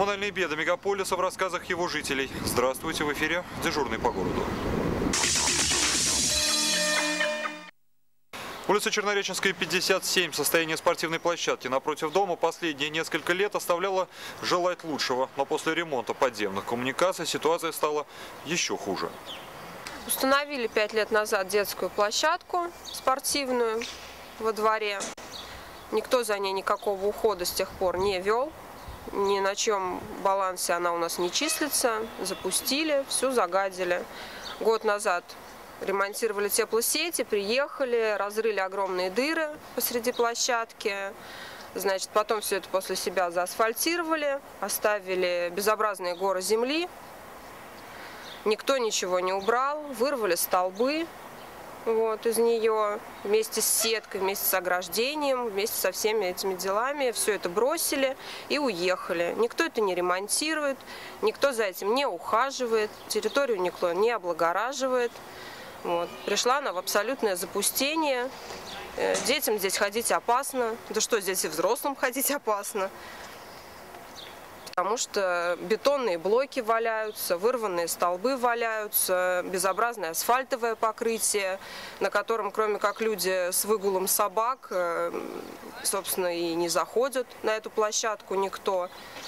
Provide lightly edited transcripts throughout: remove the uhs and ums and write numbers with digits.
Коммунальные беды мегаполиса в рассказах его жителей. Здравствуйте, в эфире «Дежурный по городу». Улица Чернореченская, 57. Состояние спортивной площадки напротив дома последние несколько лет оставляло желать лучшего. Но после ремонта подземных коммуникаций ситуация стала еще хуже. Установили 5 лет назад детскую площадку спортивную во дворе. Никто за ней никакого ухода с тех пор не вел. Ни на чем балансе она у нас не числится. Запустили, всю загадили. Год назад ремонтировали теплосети, приехали, разрыли огромные дыры посреди площадки. Значит, потом все это после себя заасфальтировали, оставили безобразные горы земли. Никто ничего не убрал, вырвали столбы из нее вместе с сеткой, вместе с ограждением, вместе со всеми этими делами. Все это бросили и уехали. Никто это не ремонтирует, никто за этим не ухаживает, территорию никто не облагораживает. Пришла она в абсолютное запустение. Детям здесь ходить опасно. Да что, здесь и взрослым ходить опасно. Потому что бетонные блоки валяются, вырванные столбы валяются, безобразное асфальтовое покрытие, на котором, кроме как люди с выгулом собак, собственно, и не заходят на эту площадку никто.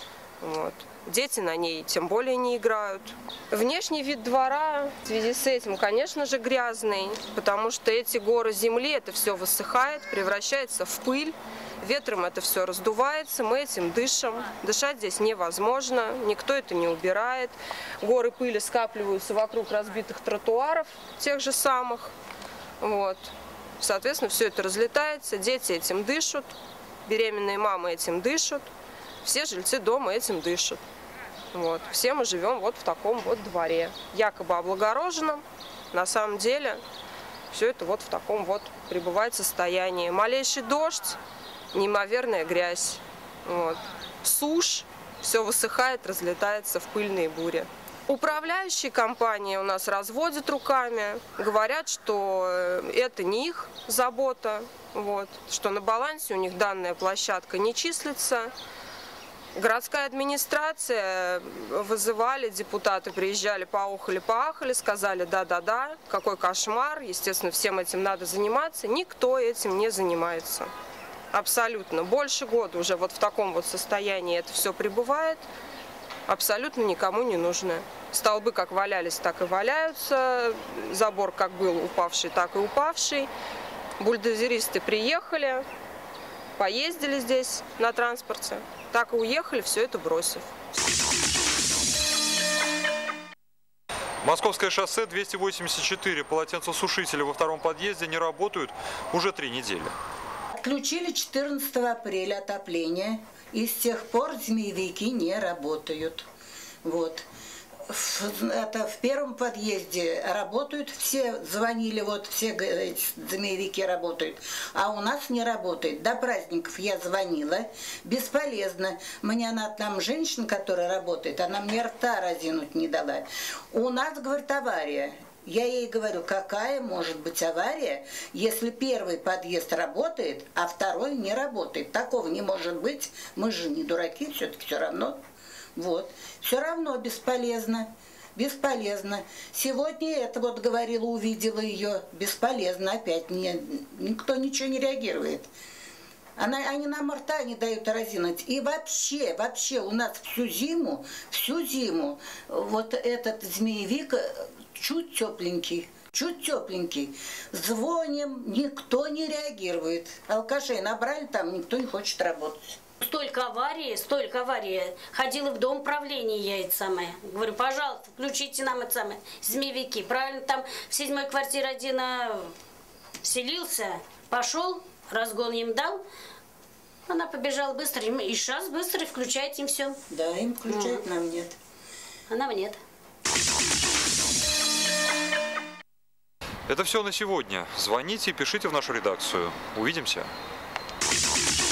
Дети на ней тем более не играют. Внешний вид двора в связи с этим, конечно же, грязный, потому что эти горы земли, это все высыхает, превращается в пыль. Ветром это все раздувается, мы этим дышим. Дышать здесь невозможно, никто это не убирает. Горы пыли скапливаются вокруг разбитых тротуаров, тех же самых. Соответственно, все это разлетается, дети этим дышат, беременные мамы этим дышат, все жильцы дома этим дышат. Все мы живем в таком дворе, якобы облагороженном. На самом деле все это в таком пребывает состоянии. Малейший дождь, неимоверная грязь. Сушь, все высыхает, разлетается в пыльные бури. Управляющие компании у нас разводят руками, говорят, что это не их забота, что на балансе у них данная площадка не числится. Городская администрация вызывали, депутаты приезжали, поохали, сказали да-да-да, какой кошмар, естественно, всем этим надо заниматься. Никто этим не занимается. Абсолютно. Больше года уже в таком состоянии это все пребывает. Абсолютно никому не нужно. Столбы как валялись, так и валяются. Забор как был упавший, так и упавший. Бульдозеристы приехали, поездили здесь на транспорте. Так и уехали, все это бросив. Московское шоссе 284. Полотенцесушители во втором подъезде не работают уже 3 недели. Отключили 14 апреля отопление, и с тех пор змеевики не работают. Это в первом подъезде работают, все звонили, все змеевики работают, а у нас не работает. До праздников я звонила, бесполезно. Мне там женщина, которая работает, она мне рта разинуть не дала. У нас, говорит, авария. Я ей говорю, какая может быть авария, если первый подъезд работает, а второй не работает. Такого не может быть, мы же не дураки, все-таки все равно. Все равно бесполезно. Бесполезно. Сегодня это говорила, увидела ее. Бесполезно опять. Никто ничего не реагирует. Они нам рта не дают разинуть. И вообще у нас всю зиму этот змеевик чуть тепленький. Звоним, никто не реагирует. Алкашей набрали, там никто не хочет работать. Столько аварий. Ходила в дом правления я это самое. Говорю, пожалуйста, включите нам это самое, змеевики. Правильно, там в 7-й квартире один вселился, пошел, разгон им дал. Она побежала быстро, и сейчас быстро включает им все. Да, им включают, нам нет. А нам нет. Это все на сегодня. Звоните и пишите в нашу редакцию. Увидимся.